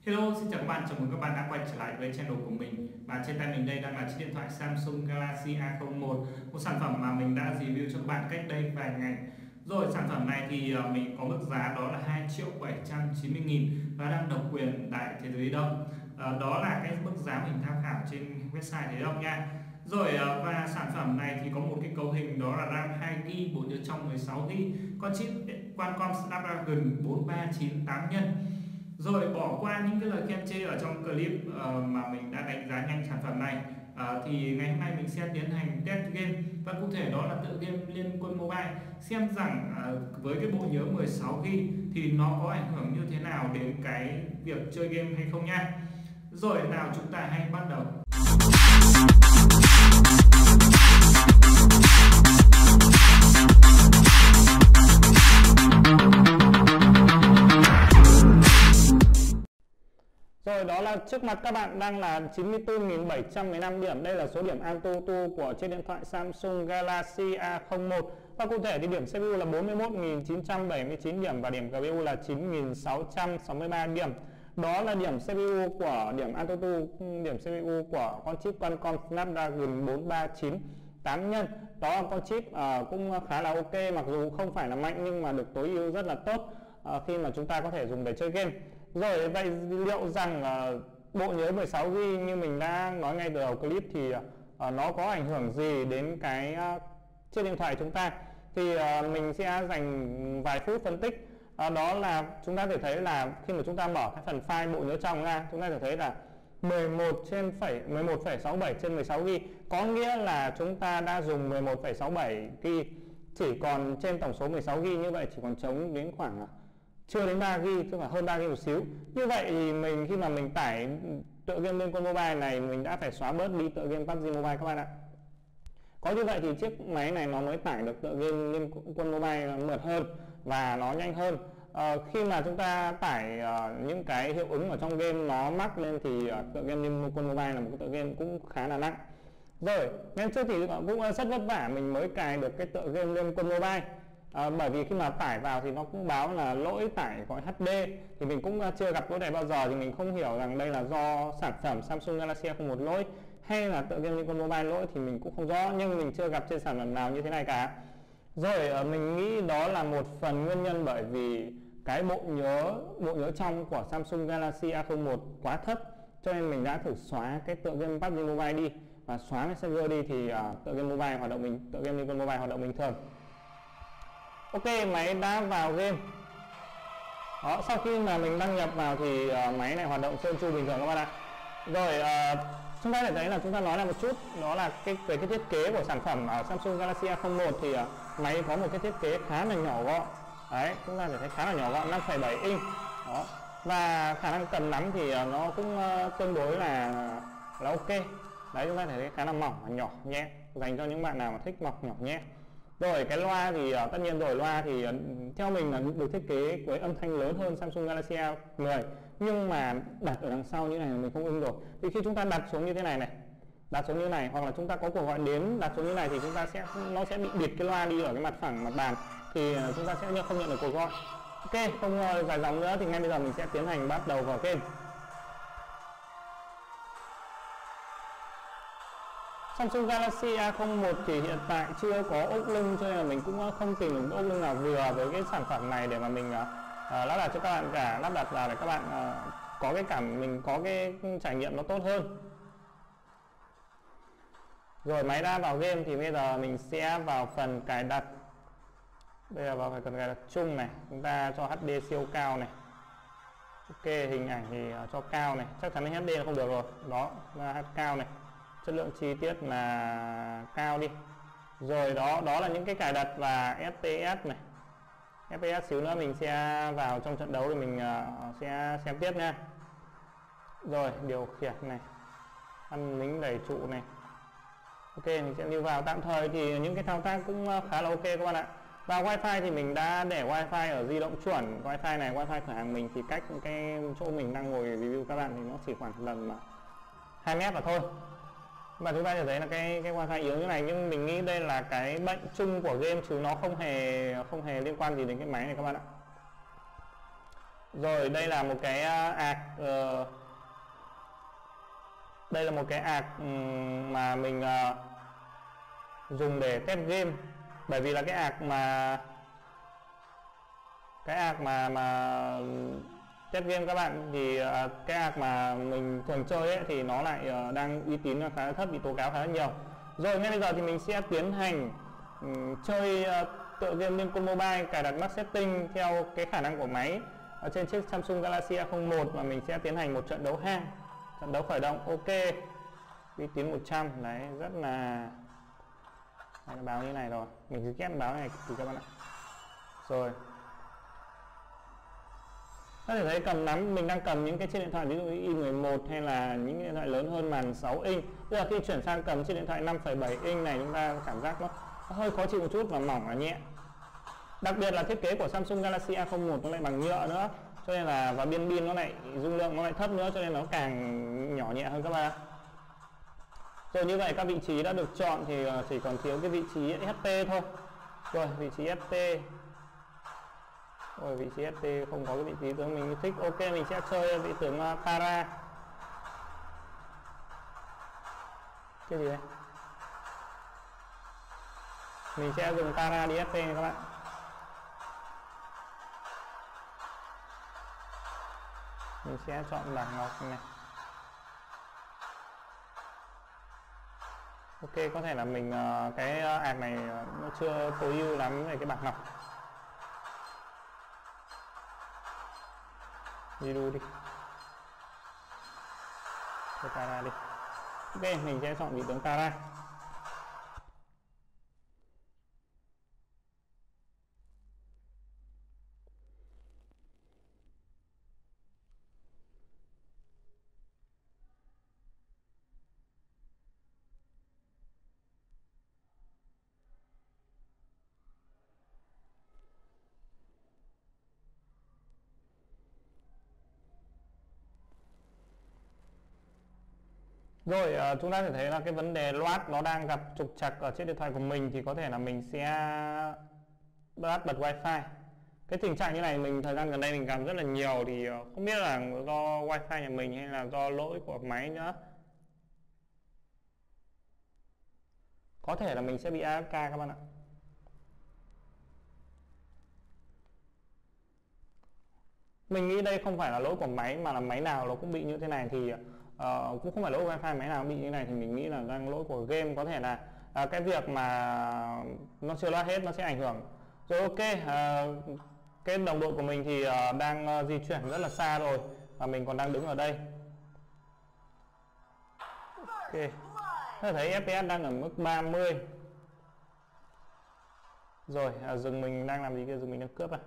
Hello, xin chào các bạn, chào mừng các bạn đã quay trở lại với channel của mình. Và trên tay mình đây đang là chiếc điện thoại Samsung Galaxy A01, một sản phẩm mà mình đã review cho các bạn cách đây vài ngày. Rồi, sản phẩm này thì mình có mức giá đó là 2.790.000 và đang độc quyền tại thế giới di động. Đó là cái mức giá mình tham khảo trên website thế đâu nha. Rồi, và sản phẩm này thì có một cái cấu hình đó là RAM 2GB, bộ nhớ trong 16GB, con chip Qualcomm Snapdragon 4398 nhân. Rồi, bỏ qua những cái lời khen chê ở trong clip mà mình đã đánh giá nhanh sản phẩm này, thì ngày hôm nay mình sẽ tiến hành test game, và cụ thể đó là tựa game Liên Quân Mobile, xem rằng với cái bộ nhớ 16GB thì nó có ảnh hưởng như thế nào đến cái việc chơi game hay không nha. Rồi, nào chúng ta hãy bắt đầu. Rồi, đó là trước mặt các bạn đang là 94.715 điểm. Đây là số điểm AnTuTu của chiếc điện thoại Samsung Galaxy A01. Và cụ thể thì điểm CPU là 41.979 điểm và điểm GPU là 9.663 điểm. Đó là điểm CPU của điểm AnTuTu, điểm CPU của con chip Qualcomm Snapdragon 4398 nhân. Đó là con chip cũng khá là ok, mặc dù không phải là mạnh nhưng mà được tối ưu rất là tốt khi mà chúng ta có thể dùng để chơi game. Rồi, vậy liệu rằng bộ nhớ 16GB như mình đã nói ngay từ đầu clip thì nó có ảnh hưởng gì đến cái chiếc điện thoại chúng ta? Thì mình sẽ dành vài phút phân tích. Đó là chúng ta thể thấy là khi mà chúng ta mở cái phần file bộ nhớ trong ra, chúng ta thể thấy là 11,67 trên 16GB, có nghĩa là chúng ta đã dùng 11,67GB, chỉ còn trên tổng số 16GB, như vậy chỉ còn trống đến khoảng chưa đến 3GB, tức là hơn 3GB một xíu. Như vậy thì khi mà mình tải tựa game Liên Quân Mobile này, mình đã phải xóa bớt đi tựa game PUBG Mobile các bạn ạ. Có như vậy thì chiếc máy này nó mới tải được tựa game Liên Quân Mobile mượt hơn và nó nhanh hơn. Khi mà chúng ta tải những cái hiệu ứng ở trong game nó mắc lên thì tựa game Liên Quân Mobile là một cái tựa game cũng khá là nặng. Rồi, nên trước thì cũng rất vất vả mình mới cài được cái tựa game Liên Quân Mobile. Bởi vì khi mà tải vào thì nó cũng báo là lỗi tải gọi HD, thì mình cũng chưa gặp lỗi này bao giờ, thì mình không hiểu rằng đây là do sản phẩm Samsung Galaxy A01 lỗi hay là tựa game Liên Quân Mobile lỗi thì mình cũng không rõ, nhưng mình chưa gặp trên sản phẩm nào như thế này cả. Rồi, mình nghĩ đó là một phần nguyên nhân bởi vì cái bộ nhớ trong của Samsung Galaxy A01 quá thấp, cho nên mình đã thử xóa cái tựa game PUBG Mobile đi và xóa cái server đi thì tựa game Mobile hoạt động tựa game Liên Quân Mobile hoạt động bình thường. Ok, máy đã vào game. Đó, sau khi mà mình đăng nhập vào thì máy này hoạt động trơn tru bình thường các bạn ạ. Rồi, chúng ta có thể thấy là chúng ta nói lại một chút, đó là về cái thiết kế của sản phẩm Samsung Galaxy A01 thì máy có một cái thiết kế khá là nhỏ gọn. Đấy, chúng ta có thể thấy khá là nhỏ gọn, 5,7 inch. Đó. Và khả năng cầm nắm thì nó cũng tương đối là ok. Đấy, chúng ta có thể thấy khá là mỏng và nhỏ nhẹ, dành cho những bạn nào mà thích mỏng nhỏ nhẹ. Rồi, cái loa thì tất nhiên rồi, loa thì theo mình là được thiết kế với âm thanh lớn hơn Samsung Galaxy A10, nhưng mà đặt ở đằng sau như này mình không ưng rồi. Thì khi chúng ta đặt xuống như thế này đặt xuống như này, hoặc là chúng ta có cuộc gọi đến đặt xuống như này thì nó sẽ bị bịt cái loa đi ở cái mặt phẳng mặt bàn, thì chúng ta sẽ không nhận được cuộc gọi. Ok, không dài dòng nữa thì ngay bây giờ mình sẽ tiến hành bắt đầu vào game. Samsung Galaxy A01 thì hiện tại chưa có ốp lưng, cho nên là mình cũng không tìm được ốp lưng nào vừa với cái sản phẩm này để mà mình lắp đặt cho các bạn cả, lắp đặt vào để các bạn mình có cái trải nghiệm nó tốt hơn. Rồi, máy đã vào game thì bây giờ mình sẽ vào phần cài đặt. Bây giờ vào phần cài đặt chung này, chúng ta cho HD siêu cao này. Ok, hình ảnh thì cho cao này, chắc chắn HD là không được rồi. Đó, HD cao này. Chất lượng chi tiết là cao đi. Rồi, đó là những cái cài đặt và FPS này. FPS xíu nữa mình sẽ vào trong trận đấu thì mình sẽ xem tiếp nha. Rồi, điều khiển này, ăn lính đẩy trụ này. Ok, mình sẽ lưu vào. Tạm thời thì những cái thao tác cũng khá là ok các bạn ạ. Và wifi thì mình đã để wifi ở di động chuẩn. Wifi này, wifi cửa hàng mình thì cách cái chỗ mình đang ngồi review các bạn thì nó chỉ khoảng tầm 2 mét mà thôi. Và chúng ta sẽ thấy là cái wifi yếu như này, nhưng mình nghĩ đây là cái bệnh chung của game chứ nó không hề liên quan gì đến cái máy này các bạn ạ. Rồi đây là một cái đây là một cái mà mình dùng để test game, bởi vì là cái mà test game các bạn thì cái mà mình thường chơi ấy, thì nó lại đang uy tín khá là thấp, bị tố cáo khá là nhiều. Rồi ngay bây giờ thì mình sẽ tiến hành chơi tựa game Liên Quân Mobile, cài đặt Max Setting theo cái khả năng của máy ở trên chiếc Samsung Galaxy A01, và mình sẽ tiến hành một trận đấu hang, trận đấu khởi động. Ok, uy tín 100 đấy, rất là báo như này rồi, mình cứ ghét báo này thì các bạn ạ. Rồi có thể thấy cầm nắm, mình đang cầm những cái chiếc điện thoại ví dụ như i11 hay là những điện thoại lớn hơn màn 6 inch. Bây giờ khi chuyển sang cầm chiếc điện thoại 5,7 inch này, chúng ta cảm giác nó hơi khó chịu một chút và mỏng và nhẹ. Đặc biệt là thiết kế của Samsung Galaxy A01 nó lại bằng nhựa nữa, cho nên là và biên pin nó lại dung lượng nó lại thấp nữa, cho nên nó càng nhỏ nhẹ hơn các bạn. Rồi như vậy các vị trí đã được chọn thì chỉ còn thiếu cái vị trí ST thôi. Rồi vị trí ST. Rồi vị trí ST không có cái vị trí tướng mình thích. Ok, mình sẽ chơi vị tướng Tara. Cái gì đây? Mình sẽ dùng Tara đi ST các bạn. Mình sẽ chọn bảng ngọc này. Ok, có thể là mình cái này nó chưa tối ưu lắm về cái bảng ngọc. Đi đu đi. Cho Tara đi. Ok, mình sẽ chọn vị tướng Tara. Rồi chúng ta sẽ thấy là cái vấn đề loát nó đang gặp trục trặc ở trên điện thoại của mình, thì có thể là mình sẽ bật wifi. Cái tình trạng như này mình thời gian gần đây mình gặp rất là nhiều, thì không biết là do wifi nhà mình hay là do lỗi của máy nữa. Có thể là mình sẽ bị AFK các bạn ạ. Mình nghĩ đây không phải là lỗi của máy, mà là máy nào nó cũng bị như thế này, thì cũng không phải lỗi wifi, máy nào bị như này thì mình nghĩ là đang lỗi của game. Có thể là cái việc mà nó chưa loát hết nó sẽ ảnh hưởng. Rồi ok, cái đồng đội của mình thì đang di chuyển rất là xa rồi, và mình còn đang đứng ở đây. Ok, ta thấy FPS đang ở mức 30. Rồi rừng mình đang làm gì kia, rừng mình đang cướp à.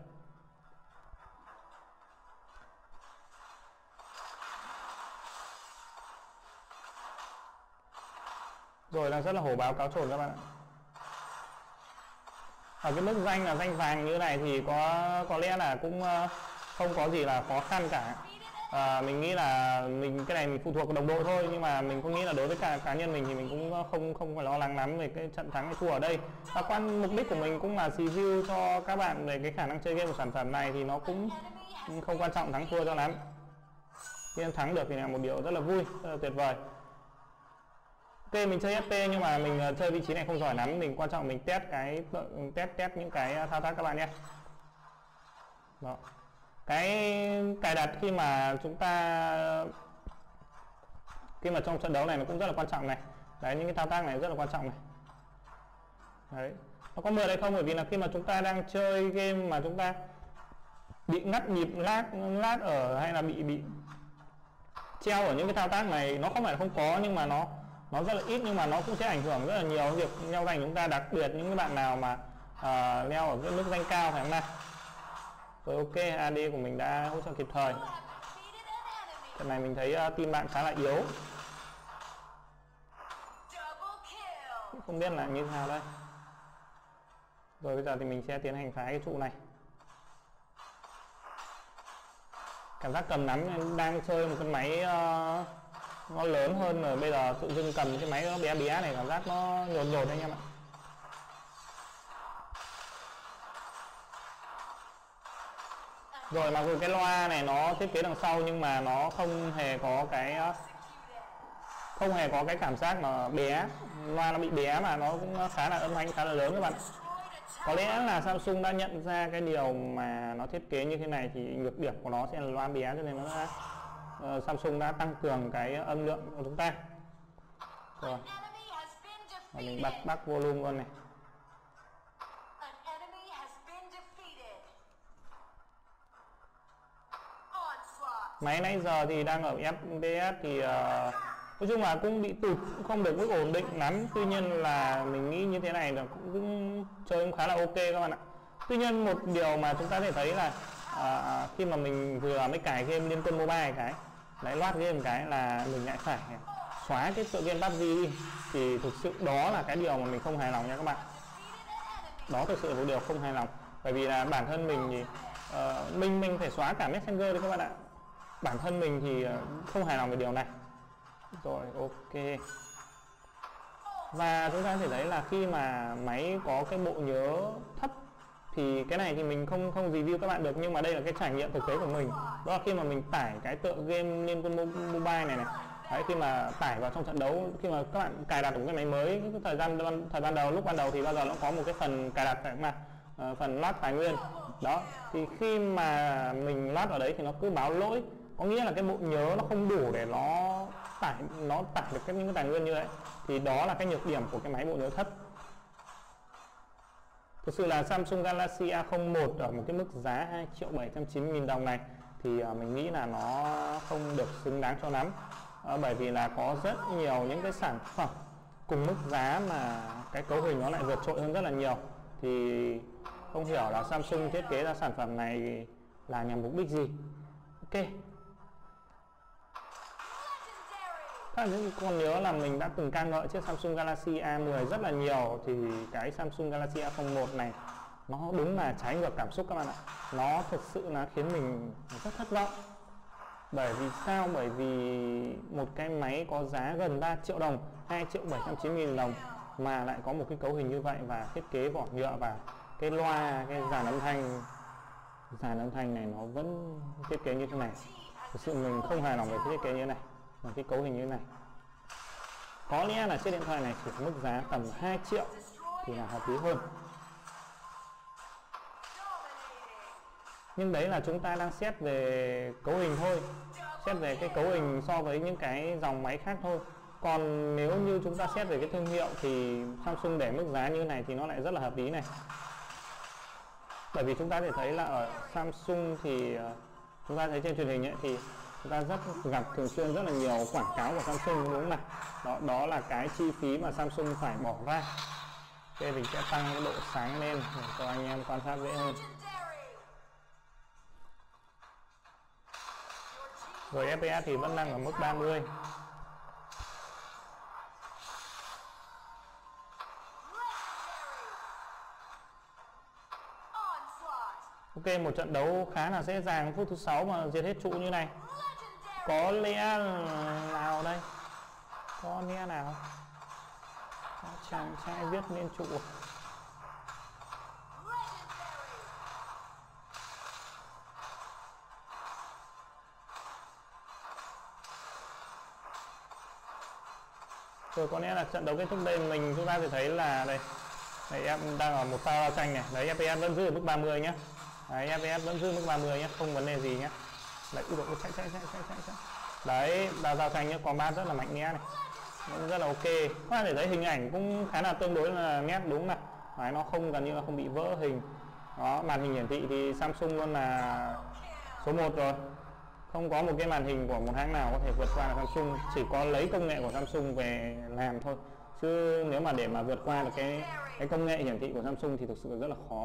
Rồi đang rất là hổ báo cáo trồn các bạn ạ. Ở cái mức danh là danh vàng như này thì có lẽ là cũng không có gì là khó khăn cả. Mình nghĩ là cái này mình phụ thuộc vào đồng đội thôi, nhưng mà mình cũng nghĩ là đối với cá nhân mình thì mình cũng không phải lo lắng lắm về cái trận thắng hay thua ở đây. Và mục đích của mình cũng là review cho các bạn về cái khả năng chơi game của sản phẩm này, thì nó cũng không quan trọng thắng thua cho lắm. Khi em thắng được thì là một điều rất là vui, rất là tuyệt vời. Ok, mình chơi FP nhưng mà mình chơi vị trí này không giỏi lắm. Mình quan trọng mình test những cái thao tác các bạn nhé. Đó. Cái cài đặt khi mà trong trận đấu này nó cũng rất là quan trọng này. Đấy, những cái thao tác này rất là quan trọng này. Đấy, nó có mượt hay không, bởi vì là khi mà chúng ta đang chơi game mà chúng ta bị ngắt nhịp lag ở, hay là bị treo ở những cái thao tác này, nó không phải là không có, nhưng mà nó rất là ít, nhưng mà nó cũng sẽ ảnh hưởng rất là nhiều việc leo rank chúng ta, đặc biệt những cái bạn nào mà leo ở cái mức rank cao ngày hôm nay. Rồi ok, AD của mình đã hỗ trợ kịp thời. Trận này mình thấy team bạn khá là yếu, không biết là như thế nào đây. Rồi bây giờ thì mình sẽ tiến hành phá cái trụ này. Cảm giác cầm nắm đang chơi một cái máy nó lớn hơn, rồi bây giờ tự dưng cầm cái máy nó bé bé này, cảm giác nó nhột anh em ạ. Rồi mặc dù cái loa này nó thiết kế đằng sau nhưng mà nó không hề có cái cảm giác mà bé, loa nó bị bé mà nó cũng khá là âm thanh khá là lớn các bạn. Có lẽ là Samsung đã nhận ra cái điều mà nó thiết kế như thế này thì nhược điểm của nó sẽ là loa bé, cho nên nó đã Samsung đã tăng cường cái âm lượng của chúng ta. Rồi mình bắt volume luôn này. Máy nãy giờ thì đang ở FPS thì nói chung là cũng bị tụt, không được ổn định lắm. Tuy nhiên là mình nghĩ như thế này là cũng chơi cũng khá là ok các bạn ạ. Tuy nhiên một điều mà chúng ta có thể thấy là khi mà mình vừa mới cài game Liên Quân Mobile cái đấy, loát game cái là mình lại phải xóa cái tựa game PUBG đi, thì thực sự đó là cái điều mà mình không hài lòng nha các bạn. Đó thực sự là một điều không hài lòng, bởi vì là bản thân mình thì mình phải xóa cả Messenger đấy các bạn ạ. Bản thân mình thì không hài lòng về điều này. Rồi ok. Và chúng ta có thể thấy là khi mà máy có cái bộ nhớ thấp thì cái này thì mình không review các bạn được, nhưng mà đây là cái trải nghiệm thực tế của mình. Đó là khi mà mình tải cái tựa game Liên Quân Mobile này. Đấy, khi mà tải vào trong trận đấu, khi mà các bạn cài đặt một cái máy mới, cái thời ban đầu, lúc ban đầu thì bao giờ nó có một cái phần cài đặt mà phần loát tài nguyên. Đó, thì khi mà mình loát vào đấy thì nó cứ báo lỗi, có nghĩa là cái bộ nhớ nó không đủ để nó tải được những cái tài nguyên như vậy. Thì đó là cái nhược điểm của cái máy bộ nhớ thấp. Thực sự là Samsung Galaxy A01 ở một cái mức giá 2.790.000 đồng này thì mình nghĩ là nó không được xứng đáng cho lắm. Bởi vì là có rất nhiều những cái sản phẩm cùng mức giá mà cái cấu hình nó lại vượt trội hơn rất là nhiều. Thì không hiểu là Samsung thiết kế ra sản phẩm này là nhằm mục đích gì. Ok. Các bạn còn nhớ là mình đã từng ca ngợi chiếc Samsung Galaxy A10 rất là nhiều, thì cái Samsung Galaxy A01 này nó đúng là trái ngược cảm xúc các bạn ạ. Nó thực sự là khiến mình rất thất vọng. Bởi vì sao? Bởi vì một cái máy có giá gần 3 triệu đồng, 2.790.000 đồng mà lại có một cái cấu hình như vậy, và thiết kế vỏ nhựa, và cái loa, cái dàn âm thanh này nó vẫn thiết kế như thế này. Thực sự mình không hài lòng về cái thiết kế như thế này, và cái cấu hình như thế này. Có lẽ là chiếc điện thoại này chỉ có mức giá tầm 2 triệu thì là hợp lý hơn. Nhưng đấy là chúng ta đang xét về cấu hình thôi, xét về cái cấu hình so với những cái dòng máy khác thôi. Còn nếu như chúng ta xét về cái thương hiệu thì Samsung để mức giá như này thì nó lại rất là hợp lý này. Bởi vì chúng ta có thể thấy là ở Samsung thì chúng ta thấy trên truyền hình ấy, thì chúng ta gặp thường xuyên rất là nhiều quảng cáo của Samsung, đúng không nào? Đó là cái chi phí mà Samsung phải bỏ ra. Ok, mình sẽ tăng cái độ sáng lên để cho anh em quan sát dễ hơn. Rồi FPS thì vẫn đang ở mức 30. Ok, một trận đấu khá là dễ dàng, phút thứ 6 mà diệt hết trụ như này. Có lẽ nào đây? Có lẽ nào? Chàng trai viết lên trụ. Rồi có lẽ là trận đấu kết thúc đây. Chúng ta sẽ thấy là đây em đang ở một pha giao tranh này. Đấy, FPS vẫn giữ ở mức 30 nhé. Đấy, FPS vẫn giữ mức 30 nhé, không vấn đề gì nhé. Đấy, chạy. Đấy, giao tranh nhé, combat rất là mạnh mẽ này, cũng rất là ok. Các bạn thể thấy hình ảnh cũng khá là tương đối là nét, đúng này. Đấy, nó gần như là không bị vỡ hình. Đó, màn hình hiển thị thì Samsung luôn là số 1 rồi. Không có một cái màn hình của một hãng nào có thể vượt qua là Samsung, chỉ có lấy công nghệ của Samsung về làm thôi. Chứ nếu mà để mà vượt qua được cái công nghệ hiển thị của Samsung thì thực sự rất là khó.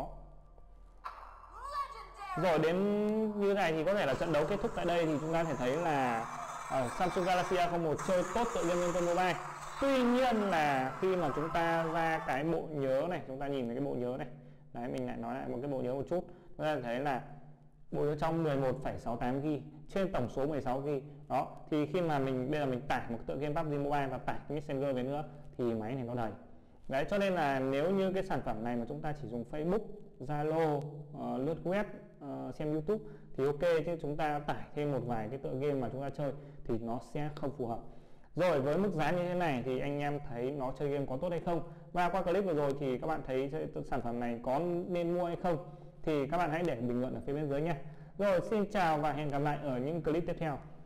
Rồi đến như này thì có thể là trận đấu kết thúc tại đây, thì chúng ta thể thấy là Samsung Galaxy A01 chơi tốt tựa game Liên Quân Mobile. Tuy nhiên là khi mà chúng ta ra cái bộ nhớ này, chúng ta nhìn thấy cái bộ nhớ này. Đấy, mình lại nói lại một cái bộ nhớ một chút. Chúng ta thấy là bộ nhớ trong 11,68GB trên tổng số 16GB. Đó, thì khi mà bây giờ mình tải một tựa game PUBG Mobile và tải cái Messenger về nữa thì máy này nó đầy. Đấy, cho nên là nếu như cái sản phẩm này mà chúng ta chỉ dùng Facebook, Zalo, lướt web, xem YouTube thì ok, chứ chúng ta tải thêm một vài cái tựa game mà chúng ta chơi thì nó sẽ không phù hợp. Rồi với mức giá như thế này thì anh em thấy nó chơi game có tốt hay không? Và qua clip vừa rồi thì các bạn thấy sản phẩm này có nên mua hay không? Thì các bạn hãy để bình luận ở phía bên dưới nha. Rồi xin chào và hẹn gặp lại ở những clip tiếp theo.